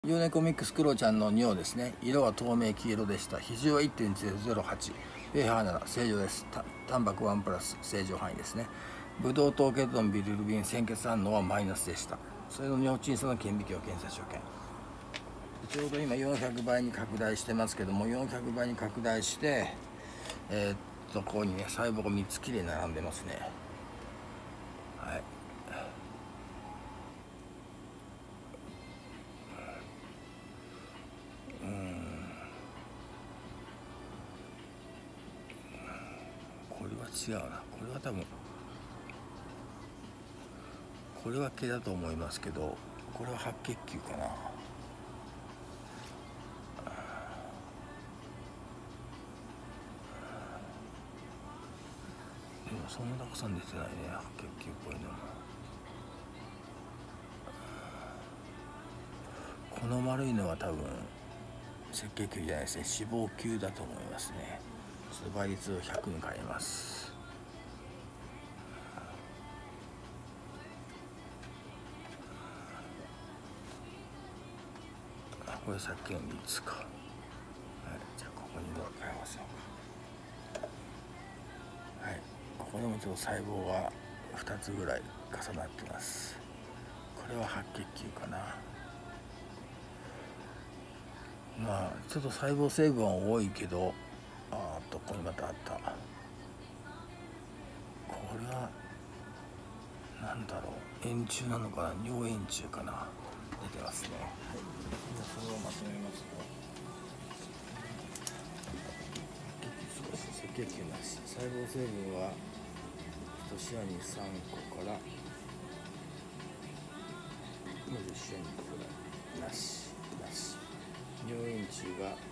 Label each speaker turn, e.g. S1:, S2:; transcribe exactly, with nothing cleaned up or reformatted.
S1: ユーネコミックスクロちゃんの尿ですね。色は透明黄色でした。比重は いってんゼロゼロはち、ペーハーなな、正常です。タンパクいちプラス、正常範囲ですね。ブドウ糖ケトンビリルビン鮮血反応はマイナスでした。それの尿鎮素の顕微鏡検査所見。ちょうど今よんひゃくばいに拡大してますけども、よんひゃくばいに拡大して、えー、っとここにね細胞がみっつきれいに並んでますね。はい。うん。これは違うな。これは多分これは毛だと思いますけど、これは白血球かな。でもそんなたくさん出てないね、白血球っぽいのも。この丸いのは多分赤血球じゃないですね、脂肪球だと思いますね。その倍率をひゃくに変えます。これさっきのみっつか。はい、じゃあここにどう変えましょうか。はい、ここでもちょっと細胞がふたつぐらい重なってます。これは白血球かな。まあちょっと細胞成分は多いけど、あーっとここにまたあった。これはなんだろう、円柱なのかな、尿円柱かな、出てますね。はい、じゃあそれをまとめますと、少し赤血球なし、細胞成分は一試合にさんこからじゅっ試合にここぐらいなしなし、尿円柱が